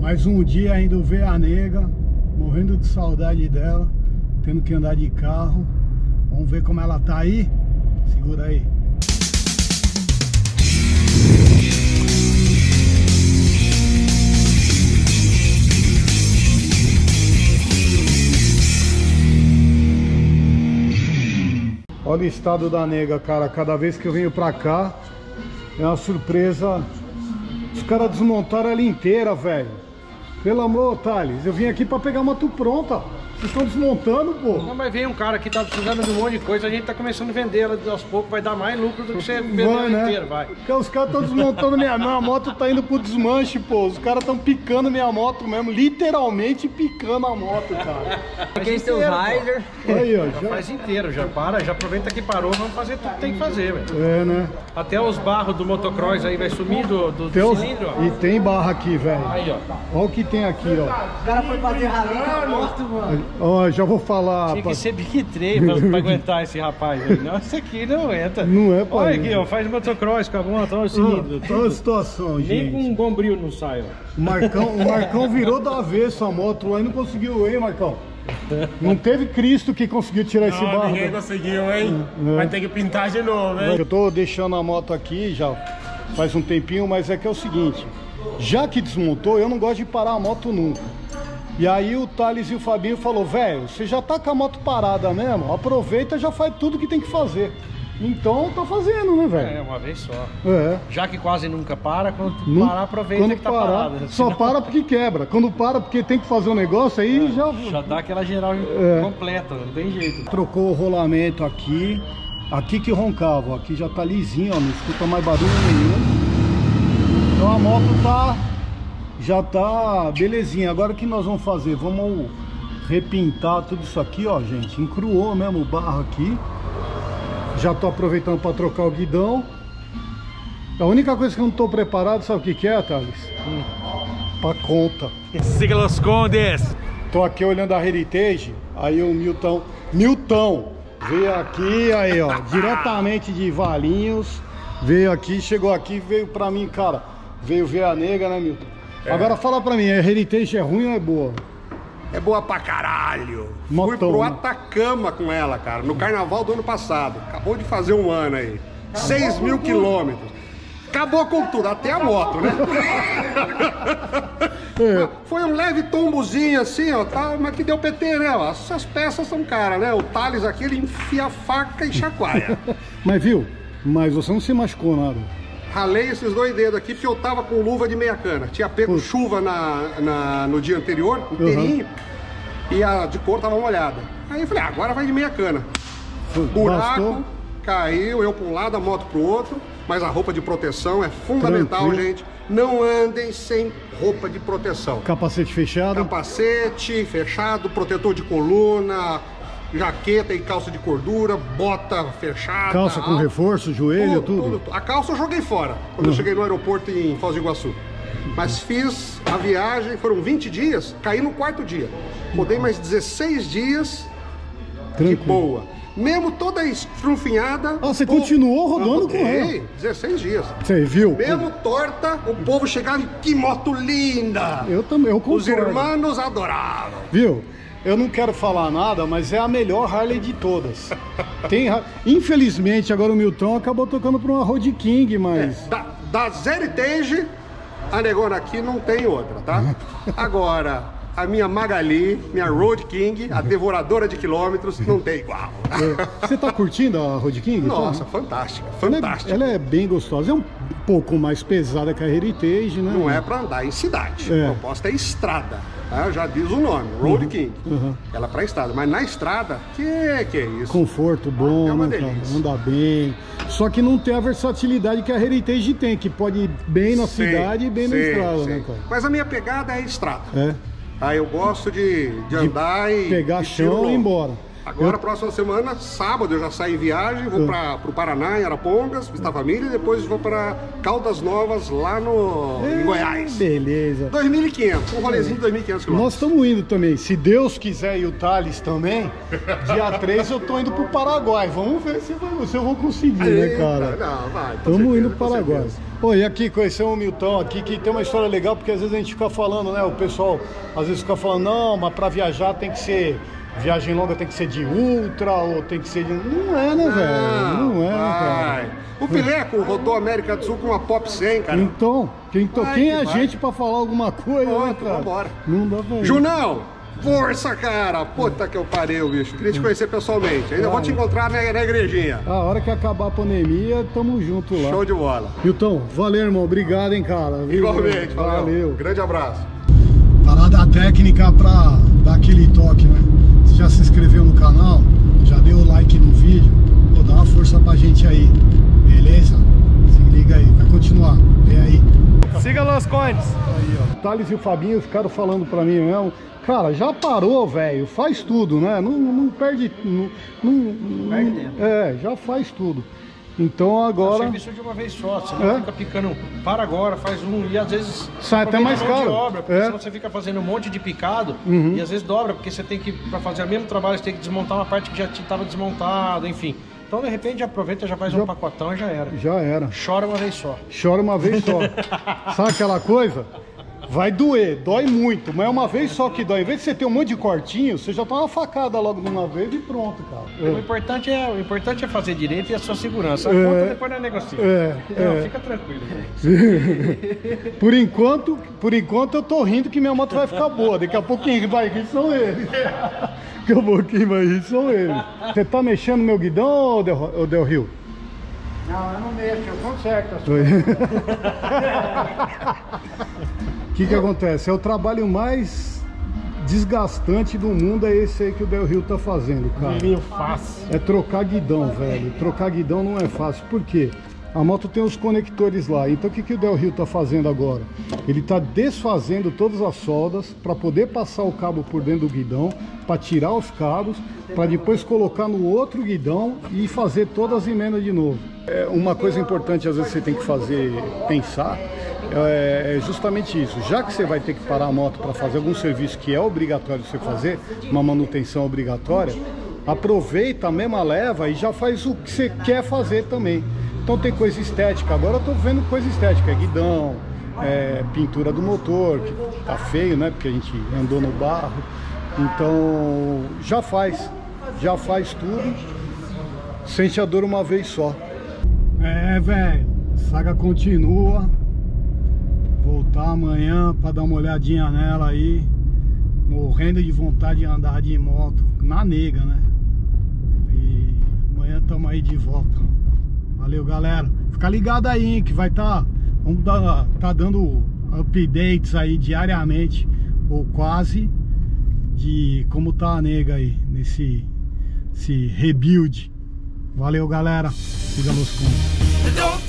Mais um dia ainda ver a nega, morrendo de saudade dela, tendo que andar de carro. Vamos ver como ela tá aí. Segura aí. Olha o estado da nega, cara. Cada vez que eu venho pra cá é uma surpresa. Os caras desmontaram ela inteira, velho. Pelo amor, Thales, eu vim aqui pra pegar a moto pronta. Vocês estão desmontando, pô. Não, mas vem um cara que tá precisando de um monte de coisa, a gente tá começando a vender ela aos poucos, vai dar mais lucro do que você vender ela inteira, vai. Porque os caras estão desmontando minha moto, tá indo pro desmanche, pô. Os caras estão picando minha moto mesmo, literalmente picando a moto, cara. Aqui tem os rider. Aí, ó. Já faz inteiro, já para, já aproveita que parou, vamos fazer tudo que tem que fazer, velho. É, né? Até os barros do motocross aí vai sumir do cilindro, ó. E tem barra aqui, velho. Aí, ó. Olha o que tem aqui, ó. O cara foi fazer rally com a moto, mano. Ó, já vou falar. Tinha que ser Big 3 pra aguentar esse rapaz aí. Não, esse aqui não entra. Não é, pai. Olha aqui, ó, faz motocross com a moto, olha o cilindro. Olha a situação, gente. Nem com um bombril não sai, ó. O Marcão virou do avesso a moto lá e não conseguiu, hein, Marcão? Não teve Cristo que conseguiu tirar esse barro. Ninguém conseguiu, hein? Vai ter que pintar de novo, hein? Eu tô deixando a moto aqui já faz um tempinho, mas é que é o seguinte. Já que desmontou, eu não gosto de parar a moto nunca. E aí o Thales e o Fabinho falou, velho, você já tá com a moto parada mesmo, aproveita e já faz tudo que tem que fazer. Então tá fazendo, né, velho? É, uma vez só. É. Já que quase nunca para, quando parar, aproveita quando que tá parar, parada. só Senão... para porque quebra. Quando para porque tem que fazer um negócio, aí já dá aquela geral completa, não tem jeito. Trocou o rolamento aqui. Aqui que roncava, aqui já tá lisinho, ó, não escuta mais barulho nenhum. Então a moto já tá belezinha. Agora o que nós vamos fazer? Vamos repintar tudo isso aqui, ó, gente. Encruou mesmo o barro aqui. Já tô aproveitando para trocar o guidão. A única coisa que eu não tô preparado, sabe o que é, Thales? Pra conta. Siga los condes! Tô aqui olhando a Heritage, aí o Milton veio aqui, aí ó, diretamente de Valinhos, veio aqui, chegou aqui, veio pra mim, cara, veio ver a nega, né, Milton? Agora fala pra mim, a Heritage é ruim ou é boa? É boa pra caralho. Motão, Fui pro né? Atacama com ela, cara, no carnaval do ano passado. Acabou de fazer um ano aí. 6.000 quilômetros. Acabou com tudo, até a moto, né? Foi um leve tombozinho assim, ó, tá, mas que deu PT, né? Ó. Essas peças são caras, né? O Thales aqui, ele enfia a faca e chacoalha. Mas viu, mas você não se machucou nada. Ralei esses dois dedos aqui porque eu tava com luva de meia cana. Tinha pego chuva no dia anterior, inteirinho, e a de cor tava molhada. Aí eu falei, agora vai de meia cana. Buraco, bastou? caiu, eu pra um lado, a moto pro outro. Mas a roupa de proteção é fundamental, Tranquilo. gente. Não andem sem roupa de proteção. Capacete fechado. Capacete fechado, protetor de coluna, jaqueta e calça de cordura, bota fechada. Calça com reforço, joelho, tudo. A calça eu joguei fora quando eu cheguei no aeroporto em Foz do Iguaçu. Mas fiz a viagem, foram 20 dias, caí no quarto dia. Rodei mais 16 dias de boa. Mesmo toda estrunfinhada. Ah, você continuou rodando com ela? 16 dias. Você viu? Mesmo torta, o povo chegava e que moto linda! Eu também, eu concordo. Os irmãos adoravam. Viu? Eu não quero falar nada, mas é a melhor Harley de todas. Infelizmente, agora o Milton acabou tocando para uma Road King, mas... Da Heritage, a negona aqui não tem outra, tá? Agora... A minha Magali, minha Road King, a devoradora de quilômetros, não tem igual. Você tá curtindo a Road King? Nossa, fantástica, fantástica. Ela é bem gostosa, é um pouco mais pesada que a Heritage, né? Não é pra andar em cidade, a proposta é estrada, tá? Já diz o nome, Road King. Ela é pra estrada, mas na estrada, que é isso? Conforto bom, é uma né, cara? delícia. Anda bem. Só que não tem a versatilidade que a Heritage tem, que pode ir bem na cidade e bem na estrada, né, cara? Mas a minha pegada é estrada. É. Aí eu gosto de andar e pegar chão e ir embora. Agora, próxima semana, sábado, eu já saio em viagem, vou pro Paraná, em Arapongas, visitar a família, e depois vou para Caldas Novas, lá em Goiás. Beleza. 2.500, um rolezinho de 2.500 quilômetros. Nós estamos indo também, se Deus quiser e o Thales também, dia 3 eu tô indo pro Paraguai. Vamos ver se eu vou conseguir, né, cara? Não, vai. Estamos indo pro Paraguai. Pô, e aqui conhecer o Milton aqui, que tem uma história legal, porque às vezes a gente fica falando, né? O pessoal às vezes fica falando, não, mas pra viajar tem que ser... Viagem longa tem que ser de ultra, ou tem que ser de... Não é, né, velho? Não é, né, cara? O Pileco rodou a América do Sul com uma Pop 100, cara. Então, quem é a gente pra falar alguma coisa, né, cara? Vambora. Não dá pra ir. Junão, força, cara. Puta que eu pariu, bicho. Queria te conhecer pessoalmente. Ainda vou te encontrar na igrejinha. A hora que acabar a pandemia, tamo junto lá. Show de bola. Milton, valeu, irmão. Obrigado, hein, cara. Igualmente, valeu. Grande abraço. Parada técnica pra dar aquele toque, né? Você já se inscreveu no canal? Já deu o like no vídeo? Pô, dá uma força pra gente aí. Beleza? Se liga aí. Vai continuar. Vem aí. Siga Los Condes. Aí, ó. O Thales e o Fabinho ficaram falando pra mim mesmo. Cara, já parou, velho. Faz tudo, né? Não perde... Não perde tempo. É, já faz tudo. Então agora... serviço de uma vez só, você não fica picando, para agora, faz um, e às vezes... Sai até mais caro. De obra, porque senão você fica fazendo um monte de picado, e às vezes dobra, porque você tem que, para fazer o mesmo trabalho, você tem que desmontar uma parte que já estava desmontada, enfim. Então, de repente, aproveita, já faz um pacotão e já era. Já era. Chora uma vez só. Chora uma vez só. Sabe aquela coisa? Vai doer, dói muito, mas é uma vez só que dói. Em vez de você ter um monte de cortinho, você já tá uma facada logo de uma vez e pronto, cara. O importante é fazer direito e a sua segurança. A conta depois não negocia. Fica tranquilo. Por enquanto eu tô rindo que minha moto vai ficar boa. Daqui a pouquinho vai rir, são eles. Daqui a pouquinho vai rir, são eles. Você tá mexendo no meu guidão, ou Del Rio? Não, eu não mexo, eu conserto as coisas. O que acontece? É o trabalho mais desgastante do mundo, é esse aí que o Del Rio tá fazendo, cara. Fácil. É trocar guidão, velho. Trocar guidão não é fácil. Por quê? A moto tem os conectores lá. Então o que o Del Rio tá fazendo agora? Ele tá desfazendo todas as soldas para poder passar o cabo por dentro do guidão, para tirar os cabos, para depois colocar no outro guidão e fazer todas as emendas de novo. É uma coisa importante, às vezes você tem que pensar, é justamente isso. Já que você vai ter que parar a moto para fazer algum serviço que é obrigatório você fazer, uma manutenção obrigatória, aproveita a mesma leva e já faz o que você quer fazer também. Então tem coisa estética. Agora eu tô vendo coisa estética, guidão, pintura do motor, que tá feio, né? Porque a gente andou no barro. Então já faz tudo. Sente a dor uma vez só. Velho, a saga continua. Voltar amanhã para dar uma olhadinha nela aí. Morrendo de vontade de andar de moto na nega, né? E amanhã estamos aí de volta. Valeu, galera. Fica ligado aí, hein, que vai tá dando updates aí diariamente, ou quase, de como tá a nega aí, nesse rebuild. Valeu, galera. Siga nos contos.